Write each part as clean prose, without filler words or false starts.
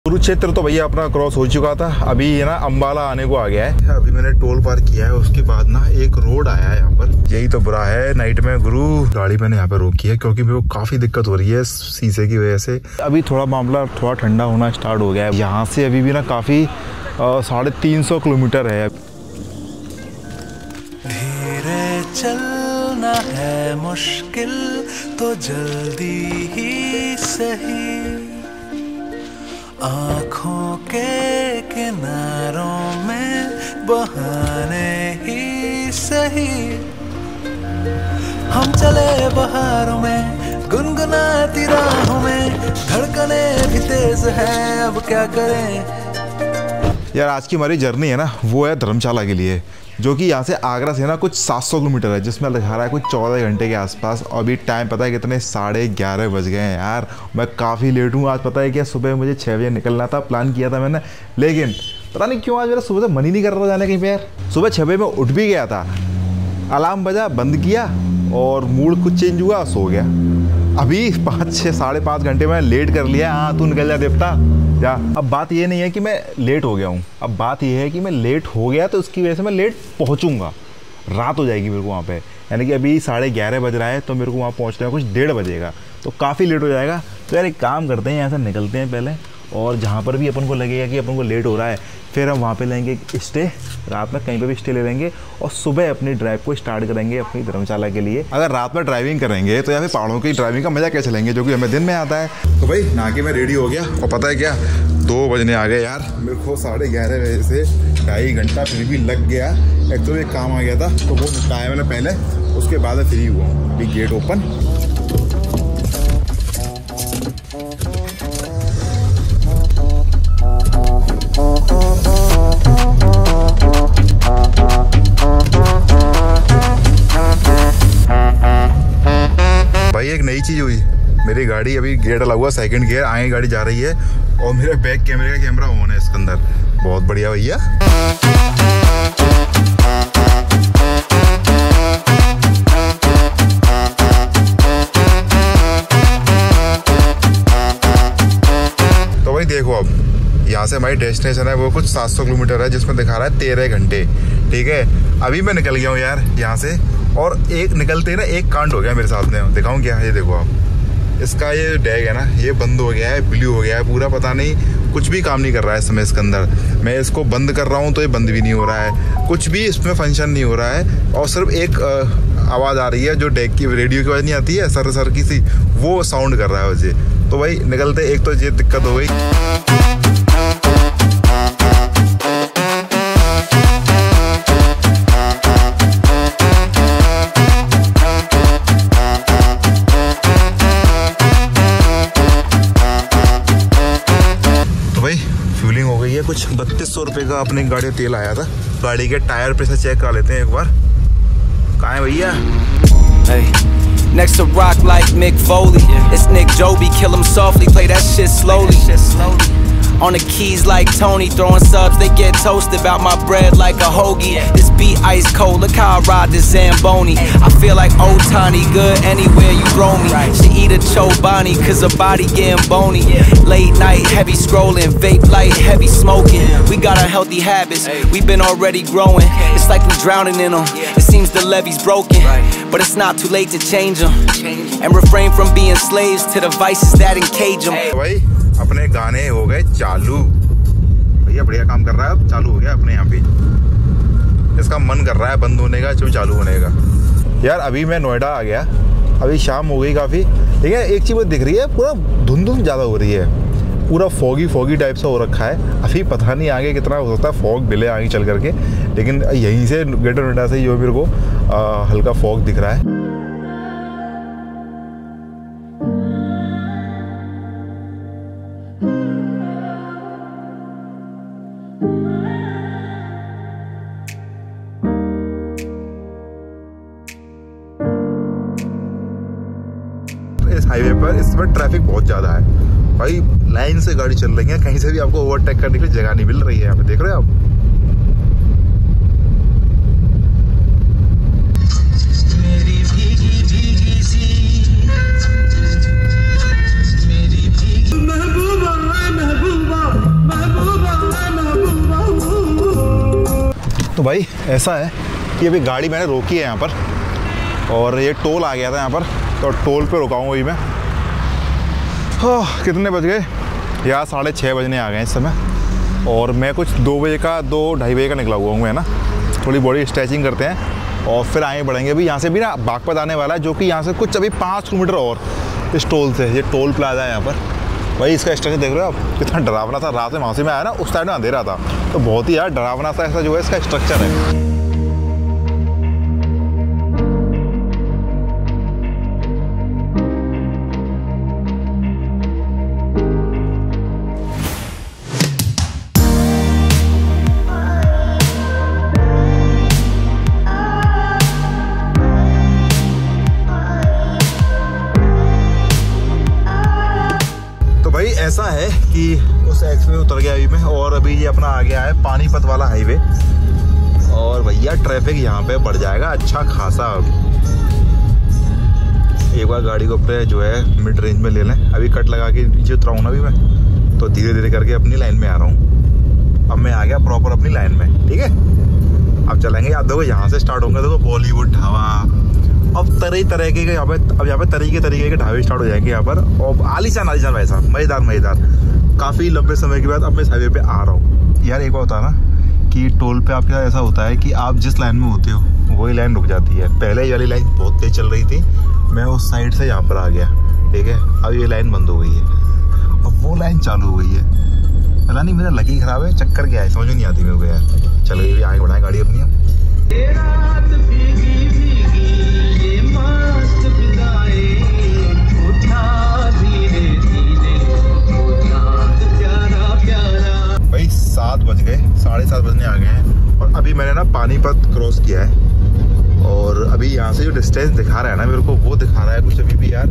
कुरुक्षेत्र तो भैया अपना क्रॉस हो चुका था। अभी है ना अम्बाला आने को आ गया है। अभी मैंने टोल पार किया है, उसके बाद ना एक रोड आया है यहाँ पर। यही तो बुरा है नाइट में गुरु। गाड़ी मैंने यहाँ पे रोकी है क्योंकि मेरे को काफी दिक्कत हो रही है शीशे की वजह से। अभी थोड़ा मामला थोड़ा ठंडा होना स्टार्ट हो गया है। यहाँ से अभी भी ना काफी 350 किलोमीटर है। धीरे चलना है मुश्किल तो जल्दी ही सही, आँखों के किनारों में बहाने ही सही। हम चले बहारों में गुनगुनाती राहों में, धड़कने भी तेज है अब क्या करें। यार आज की हमारी जर्नी है ना वो है धर्मशाला के लिए, जो कि यहाँ से आगरा से ना कुछ 700 किलोमीटर है, जिसमें दिखा रहा है कुछ 14 घंटे के आसपास। अभी टाइम पता है कितने 11:30 बज गए हैं यार। मैं काफ़ी लेट हूँ। आज पता है क्या, सुबह मुझे 6 बजे निकलना था, प्लान किया था मैंने, लेकिन पता नहीं क्यों आज मेरा सुबह से मन ही नहीं कर रहा जाने कहीं पे यार। सुबह 6 बजे मैं उठ भी गया था, अलार्म बजा, बंद किया और मूड कुछ चेंज हुआ, सो गया। अभी 5-6-5.5 घंटे में लेट कर लिया। हाँ तू निकल जा देवता जा। अब बात ये नहीं है कि मैं लेट हो गया हूँ, अब बात ये है कि मैं लेट हो गया तो उसकी वजह से मैं लेट पहुँचूँगा, रात हो जाएगी मेरे को वहाँ पे। यानी कि अभी 11:30 बज रहा है तो मेरे को वहाँ पहुँचने में कुछ 1:30 बजेगा, तो काफ़ी लेट हो जाएगा। तो यार एक काम करते हैं, यहाँ से निकलते हैं पहले, और जहाँ पर भी अपन को लगेगा कि अपन को लेट हो रहा है फिर हम वहाँ पे लेंगे स्टे, रात में कहीं पे भी स्टे ले लेंगे और सुबह अपनी ड्राइव को स्टार्ट करेंगे अपनी धर्मशाला के लिए। अगर रात में ड्राइविंग करेंगे तो या फिर पहाड़ों की ड्राइविंग का मजा कैसे लेंगे, जो कि हमें दिन में आता है। तो भाई नहा के मैं रेडी हो गया और पता है क्या, 2 बजने आ गए यार। मेरे को 11:30 बजे से 2.5 घंटा फिर भी लग गया। एक तो एक काम आ गया था तो वो निपटाया मैंने पहले, उसके बाद मैं फ्री हुआ हूँ। अभी गेट ओपन। भाई एक नई चीज हुई, मेरी गाड़ी अभी गेट डाला हुआ, सेकंड गियर, आगे गाड़ी जा रही है और मेरे बैक कैमरे का कैमरा ऑन है इसके अंदर। बहुत बढ़िया भैया। तो भाई देखो, अब यहाँ से हमारी डेस्टिनेशन है वो कुछ 700 किलोमीटर है, जिसमें दिखा रहा है 13 घंटे। ठीक है, अभी मैं निकल गया हूँ यार यहाँ से, और एक निकलते ना एक कांड हो गया मेरे साथ में। दिखाऊं क्या, ये देखो आप, इसका ये डैग है ना ये बंद हो गया है, ब्लू हो गया है पूरा, पता नहीं कुछ भी काम नहीं कर रहा है इस समय इसके अंदर। मैं इसको बंद कर रहा हूँ तो ये बंद भी नहीं हो रहा है, कुछ भी इसमें फंक्शन नहीं हो रहा है। और सिर्फ एक आवाज़ आ रही है जो डैग की रेडियो की आवाज़ नहीं आती है, सर सर की सी, वो साउंड कर रहा है मुझे। तो भाई निकलते एक तो ये दिक्कत हो गई। फ्यूलिंग हो गई है, कुछ 3200 रुपये का अपनी गाड़ी में तेल आया था। गाड़ी के टायर प्रेशर चेक करा लेते हैं एक बार। कहाँ है भैया? Next to rock like Mick Foley, it's Nick Joby, kill him softly, play that shit slowly. On the keys like Tony, throwing subs, they get toasted. About my bread like a hoagie. This beat ice cold, look how I ride this Zamboni. I feel like Otani, good anywhere you throw me. She eat a Chobani, cause her body getting bony. Late night, heavy scrolling, vape light, heavy smoking. We got our healthy habits, we've been already growing. It's like we drowning in them, it seems the levee's broken. But it's not too late to change them. And refrain from being slaves to the vices that encage them. अपने गाने हो गए चालू, भैया बढ़िया काम कर रहा है। अब चालू हो गया अपने यहाँ पे, इसका मन कर रहा है बंद होने का, चालू होने का। यार अभी मैं नोएडा आ गया, अभी शाम हो गई काफ़ी। ठीक है, एक चीज़ मुझे दिख रही है, पूरा धुंध ज़्यादा हो रही है, पूरा फॉगी टाइप सा हो रखा है। अभी पता नहीं आगे कितना हो सकता है फॉग डिले आगे चल करके, लेकिन यहीं से ग्रेटर नोएडा से जो मेरे को हल्का फॉग दिख रहा है। इस हाईवे पर इस समय ट्रैफिक बहुत ज़्यादा है भाई, लाइन से गाड़ी चल रही है, कहीं से भी आपको ओवरटेक करने के लिए जगह नहीं मिल रही है। यहाँ पे देख रहे हो आप, मेरी भीगी भीगी सी, मेरी भीगी महबूबा महबूबा तो भाई ऐसा है कि अभी गाड़ी मैंने रोकी है यहाँ पर और ये टोल आ गया था यहाँ पर, तो टोल पे रुका हूँ वही मैं। कितने बज गए यार? 6:30 बजने आ गए इस समय और मैं कुछ 2-2:30 बजे का निकला हुआ हूँ, है ना। थोड़ी बॉडी स्ट्रेचिंग करते हैं और फिर आगे बढ़ेंगे। अभी यहाँ से भी ना बागपत आने वाला है, जो कि यहाँ से कुछ अभी 5 किलोमीटर और इस टोल से। ये टोल प्लाजा है यहाँ पर भाई। इसका स्ट्रक्चर देख रहे हो आप, कितना डरावना था। रात में मौसम में आया ना, उस टाइम में अंधेरा था, तो बहुत ही यार डरावना सा ऐसा जो है इसका स्ट्रक्चर है। ऐसा है कि उस एक्सवे उतर गया अभी मैं और अभी ये अपना आ गया है पानीपत वाला हाईवे और भैया ट्रैफिक यहाँ पे बढ़ जाएगा अच्छा खासा। एक बार गाड़ी को अपने जो है मिड रेंज में ले लें। अभी कट लगा के नीचे उतरा हूँ ना अभी मैं, तो धीरे धीरे करके अपनी लाइन में आ रहा हूँ। अब मैं आ गया प्रॉपर अपनी लाइन में, ठीक है। अब चलेंगे। आप देखो यहाँ से स्टार्ट होंगे, देखो बॉलीवुड ढाबा। अब तरह के यहाँ पे तरीके के ढाबे स्टार्ट हो जाएंगे यहाँ पर और आलीशान वैसा मज़ेदार। काफ़ी लंबे समय के बाद अब मैं इस हाईवे पे आ रहा हूँ। यार एक बार होता है ना कि टोल पे आपके साथ ऐसा होता है कि आप जिस लाइन में होते हो वही लाइन रुक जाती है। पहले ये वाली लाइन बहुत तेज चल रही थी, मैं उस साइड से यहाँ पर आ गया, ठीक है। अब ये लाइन बंद हो गई है, अब वो लाइन चालू हो गई है। पता नहीं मेरा लकी खराब है, चक्कर क्या है समझ नहीं आती मेरे को यार। चलो ये भी आगे बढ़ाएं गाड़ी अपनी। भाई 7 बज गए, 7:30 बजने आ गए हैं और अभी मैंने ना पानीपत क्रॉस किया है और अभी यहाँ से जो डिस्टेंस दिखा रहा है ना मेरे को, वो दिखा रहा है कुछ अभी भी यार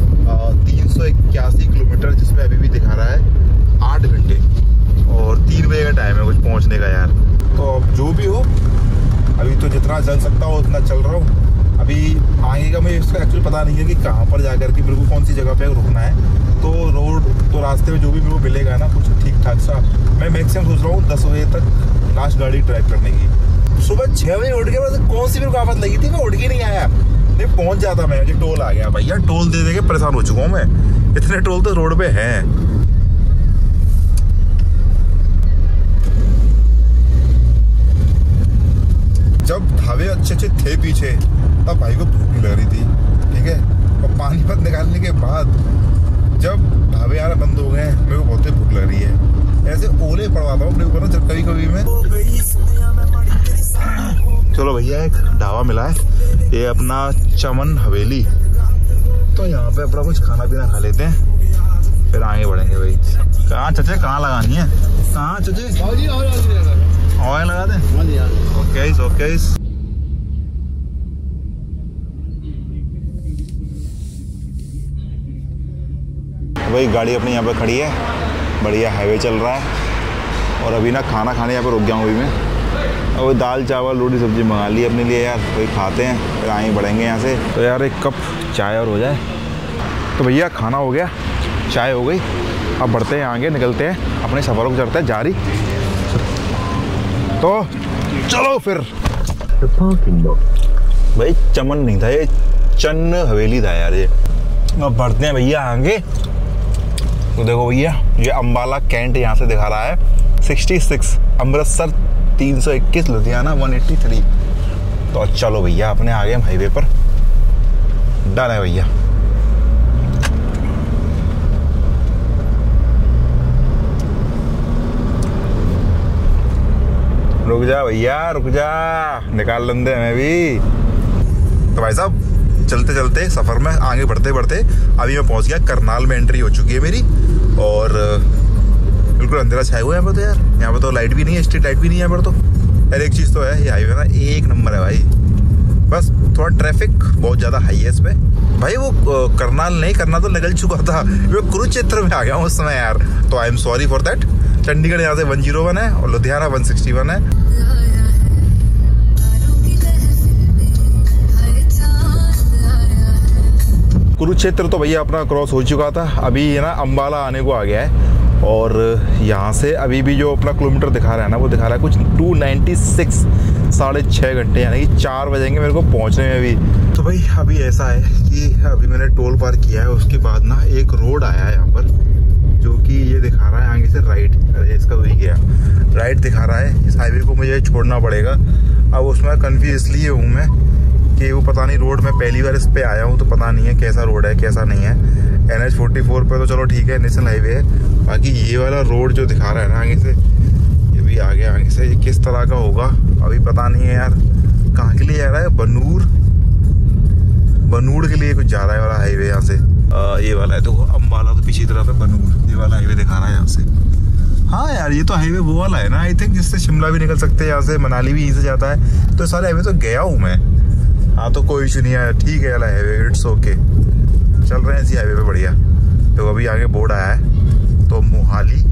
381 किलोमीटर, जिसमें अभी भी दिखा रहा है 8 घंटे और 3 बजे का टाइम है कुछ पहुँचने का यार। तो जो भी हो, अभी तो जितना चल सकता हो उतना चल रहा हूँ। अभी आगे का मुझे इसका एक्चुअली पता नहीं है कि कहाँ पर जाकर के मेरे को कौन सी जगह पे रुकना है। तो रोड तो रास्ते में जो भी मेरे को मिलेगा ना कुछ ठीक ठाक सा, मैं मैक्सिमम सोच रहा हूँ 10 बजे तक लास्ट गाड़ी ड्राइव करने की। सुबह 6 बजे उठ के बाद कौन सी मेरे को आफत लगी थी, मैं उठ के नहीं आया, नहीं पहुँच जाता मैं। मुझे टोल आ गया भैया, टोल दे दे के परेशान हो चुका हूँ मैं। इतने टोल तो रोड पे हैं। जब ढाबे अच्छे थे पीछे, तब भाई को भूख नहीं लग रही थी, ठीक है। और पानीपत निकालने के बाद जब ढाबे आना बंद हो गए, मेरे को बहुत भूख लग रही है। ऐसे ओले पड़वाता हूँ अपने ऊपर ना कभी मैं। चलो भैया एक ढाबा मिला है, ये अपना चमन हवेली। तो यहाँ पे अपना कुछ खाना पीना खा लेते हैं, फिर आगे बढ़ेंगे। भाई कहाँ चचे, कहाँ लगानी है, कहाँ चचे? ऑयल लगा दें? ओके। वही गाड़ी अपनी यहाँ पे खड़ी है, बढ़िया हाईवे चल रहा है और अभी ना खाना खाने यहाँ पे रुक गया हूँ अभी मैं। और दाल चावल रोटी सब्जी मंगा ली अपने लिए यार, वही खाते हैं फिर आगे बढ़ेंगे यहाँ से। तो यार एक कप चाय और हो जाए। तो भैया खाना हो गया, चाय हो गई, अब बढ़ते हैं आगे, निकलते हैं अपने सफ़र को करते हैं जारी। तो चलो फिर। भाई चमन नहीं था, ये चन्न हवेली था यार ये। अब बढ़ते हैं भैया आगे। तो देखो भैया ये अम्बाला कैंट यहाँ से दिखा रहा है 66, अमृतसर 321, लुधियाना 183। तो चलो भैया अपने आगे हम हाईवे पर। डन है भैया। रुक जा भैया, रुक जा, निकाल लेंदे हमें भी। तो भाई साहब चलते चलते सफ़र में आगे बढ़ते बढ़ते अभी मैं पहुंच गया करनाल में। एंट्री हो चुकी है मेरी और बिल्कुल अंधेरा छाया हुआ है यहाँ पर। तो यार यहाँ पर तो लाइट भी नहीं है, स्ट्रीट लाइट भी नहीं है यहाँ पर। तो यार एक चीज़ तो है, ये हाईवे ना एक नंबर है भाई। बस थोड़ा ट्रैफिक बहुत ज़्यादा हाई है इस पर भाई। वो करनाल नहीं, करना तो निकल चुका था, मैं कुरुक्षेत्र में आ गया हूँ उस समय यार। तो I am sorry for that. Chandigarh यहाँ से 101 है और लुधियाना 161 है। कुरुक्षेत्र तो भैया अपना क्रॉस हो चुका था, अभी ये ना अम्बाला आने को आ गया है। और यहाँ से अभी भी जो अपना किलोमीटर दिखा रहा है ना, वो दिखा रहा है कुछ 296, 6.5 घंटे, यानी कि 4 बजेंगे मेरे को पहुँचने में अभी। तो भाई अभी ऐसा है कि अभी मैंने टोल पार किया है, उसके बाद ना एक रोड आया है यहाँ पर, जो कि ये दिखा रहा है आगे से राइट। अरे इसका वही गया, राइट दिखा रहा है। इस हाईवे को मुझे छोड़ना पड़ेगा। अब उसमें कन्फ्यूज इसलिए हूँ मैं कि वो पता नहीं रोड, मैं पहली बार इस पे आया हूँ तो पता नहीं है कैसा रोड है कैसा नहीं है। NH44 पे तो चलो ठीक है, नेशनल हाईवे है, बाकी ये वाला रोड जो दिखा रहा है ना आगे से, ये भी आगे आगे से, ये किस तरह का होगा अभी पता नहीं है यार। कहाँ के लिए जा रहा है? बनूड़ के लिए कुछ जा रहा है वाला हाईवे यहाँ से। ये वाला है, देखो अम्बाला तो पीछे तरफ है, बनूड़ ये वाला हाईवे दिखा रहा है यहाँ से। हाँ यार ये तो हाईवे वो वाला है ना आई थिंक, जिससे शिमला भी निकल सकते हैं, यहाँ से मनाली भी यहीं से जाता है। तो सारे हाईवे तो गया हूँ मैं। हाँ तो कोई इशू नहीं है, ठीक है वाला हाईवे, इट्स ओके, चल रहे हैं इसी हाईवे पे बढ़िया। तो अभी आगे बोर्ड आया है, तो मोहाली,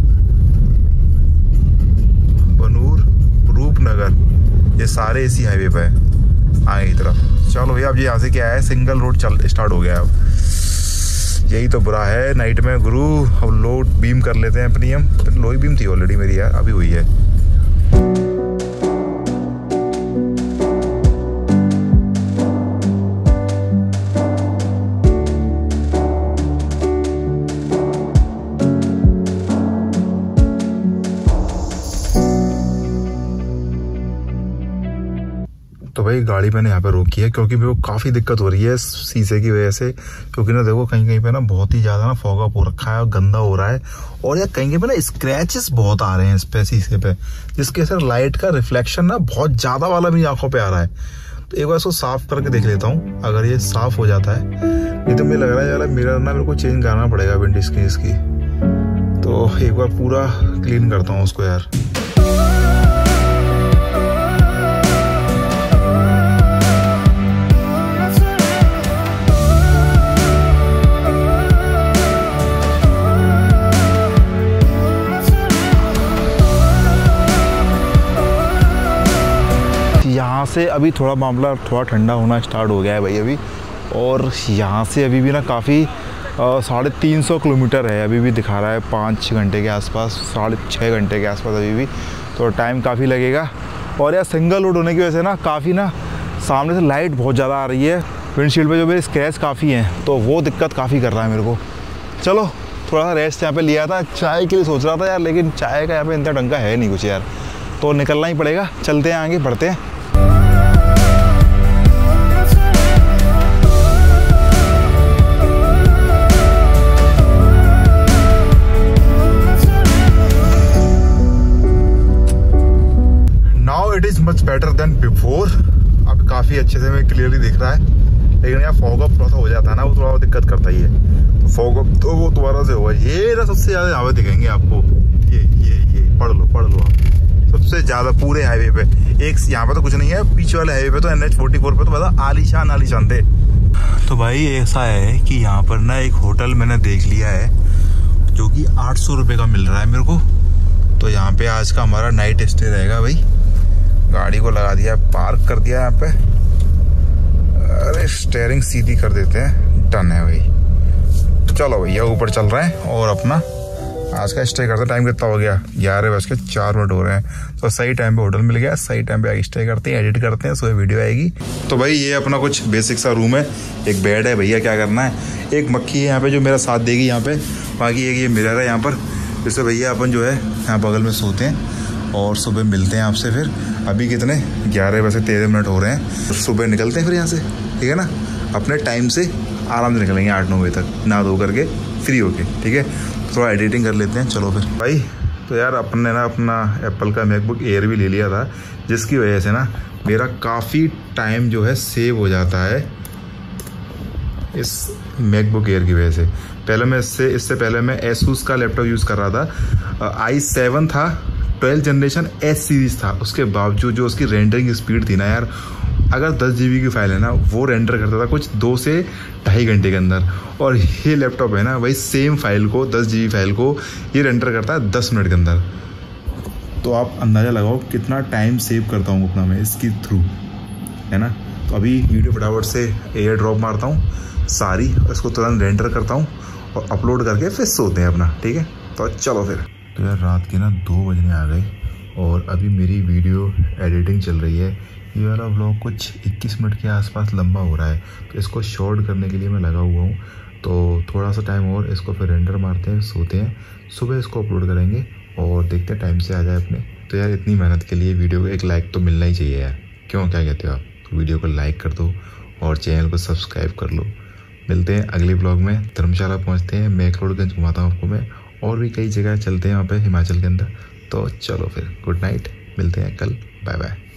बनूर, रूपनगर, ये सारे इसी हाईवे पे है आगे की तरफ। चलो भैया अब यहाँ से क्या है, सिंगल रोड चल स्टार्ट हो गया। अब यही तो बुरा है नाइट में गुरु। अब लो बीम कर लेते हैं अपनी, हम लो ही बीम थी ऑलरेडी मेरी यार, अभी हुई है। तो भाई गाड़ी मैंने यहाँ पे रोकी है क्योंकि मेरे को काफ़ी दिक्कत हो रही है शीशे की वजह से, क्योंकि ना देखो कहीं कहीं पे ना बहुत ही ज़्यादा ना फॉग अप हो रखा है और गंदा हो रहा है, और यार कहीं कहीं पे ना स्क्रैचेस बहुत आ रहे हैं इस पे शीशे पे, जिसके असर लाइट का रिफ्लेक्शन ना बहुत ज़्यादा वाला मेरी आंखों पे आ रहा है। तो एक बार इसको साफ करके देख लेता हूँ, अगर ये साफ हो जाता है। नहीं तो मुझे लग रहा है यार मिरर ना मेरे को चेंज करना पड़ेगा विंड स्क्रीन की। तो एक बार पूरा क्लीन करता हूँ उसको यार। यहाँ से अभी थोड़ा मामला थोड़ा ठंडा होना स्टार्ट हो गया है भाई अभी, और यहाँ से अभी भी ना काफ़ी 350 किलोमीटर है, अभी भी दिखा रहा है 5 घंटे के आसपास, 6.5 घंटे के आसपास अभी भी, तो टाइम काफ़ी लगेगा। और यार सिंगल रोड होने की वजह से ना काफ़ी ना सामने से लाइट बहुत ज़्यादा आ रही है, विंडशील्ड पे जो मेरे स्क्रैच काफ़ी हैं, तो वो दिक्कत काफ़ी कर रहा है मेरे को। चलो थोड़ा सा रेस्ट यहाँ पे लिया था, चाय के लिए सोच रहा था यार, लेकिन चाय का यहाँ पे इतना ढंग का है नहीं कुछ यार, तो निकलना ही पड़ेगा। चलते हैं आगे बढ़ते हैं। It is much better than before. अब काफ़ी अच्छे से मैं क्लियरली दिख रहा है, लेकिन यार फॉग अप थोड़ा सा हो जाता है ना, वो थोड़ा दिक्कत करता ही है। तो फॉग अप तो वो दोबारा से होगा। ये ना सबसे ज़्यादा यहाँ पे दिखेंगे आपको, ये पढ़ लो आप, सबसे ज़्यादा पूरे हाईवे पे। एक यहाँ पे तो कुछ नहीं है, पीछे वाले हाईवे पे तो NH44 पे तो बता आलीशान थे। तो भाई ऐसा है कि यहाँ पर ना एक होटल मैंने देख लिया है जो कि 800 रुपये का मिल रहा है मेरे को। तो यहाँ पे आज का हमारा नाइट स्टे रहेगा भाई। गाड़ी को लगा दिया, पार्क कर दिया यहाँ पे, अरे स्टेयरिंग सीधी कर देते हैं, डन है भाई। चलो भैया ऊपर चल रहे हैं और अपना आज का स्टे करते हैं। टाइम कितना हो गया? 11:04 हो रहे हैं, तो सही टाइम पे होटल मिल गया, सही टाइम पे आगे स्टे करते हैं, एडिट करते हैं, सो वीडियो आएगी। तो भाई ये अपना कुछ बेसिक सा रूम है, एक बेड है भैया, क्या करना है, एक मक्खी है यहाँ पे जो मेरा साथ देगी यहाँ पे, बाकी एक ये मिरर है यहाँ पर, जिससे भैया अपन जो है यहाँ बगल में सोते हैं। और सुबह मिलते हैं आपसे फिर। अभी कितने 11:13 हो रहे हैं, सुबह निकलते हैं फिर यहाँ से, ठीक है ना, अपने टाइम से आराम से निकलेंगे 8-9 बजे तक, नहा धो करके फ्री होके, ठीक है। थोड़ा एडिटिंग कर लेते हैं, चलो फिर भाई। तो यार अपने ना अपना एप्पल का मैकबुक एयर भी ले लिया था, जिसकी वजह से ना मेरा काफ़ी टाइम जो है सेव हो जाता है इस मैकबुक एयर की वजह से। पहले मैं इससे पहले मैं एसूस का लैपटॉप यूज़ कर रहा था, i7 था, 12th जनरेशन S सीरीज़ था। उसके बावजूद जो उसकी रेंडरिंग स्पीड थी ना यार, अगर 10 GB की फाइल है ना, वो रेंडर करता था कुछ 2 से 2.5 घंटे के अंदर। और ये लैपटॉप है ना, वही सेम फाइल को, 10 GB फाइल को ये रेंडर करता है 10 मिनट के अंदर। तो आप अंदाज़ा लगाओ कितना टाइम सेव करता हूँ अपना मैं इसकी थ्रू, है ना। तो अभी वीडियो फटाफट से एयर ड्रॉप मारता हूँ सारी, इसको तुरंत रेंडर करता हूँ और अपलोड करके फिर सोते हैं अपना, ठीक है। तो चलो फिर। तो यार रात के ना 2 बजने आ गए और अभी मेरी वीडियो एडिटिंग चल रही है। ये वाला व्लॉग कुछ 21 मिनट के आसपास लंबा हो रहा है, तो इसको शॉर्ट करने के लिए मैं लगा हुआ हूँ। तो थोड़ा सा टाइम और इसको फिर रेंडर मारते हैं, सोते हैं, सुबह इसको अपलोड करेंगे और देखते हैं टाइम से आ जाए अपने। तो यार इतनी मेहनत के लिए वीडियो को एक लाइक तो मिलना ही चाहिए यार, क्यों, क्या कहते हो आप? तो वीडियो को लाइक कर दो और चैनल को सब्सक्राइब कर लो। मिलते हैं अगले ब्लॉग में। धर्मशाला पहुंचते हैं, मैक्लोडगंज घुमाता हूँ आपको मैं, और भी कई जगह चलते हैं वहाँ पे हिमाचल के अंदर। तो चलो फिर, गुड नाइट, मिलते हैं कल, बाय बाय।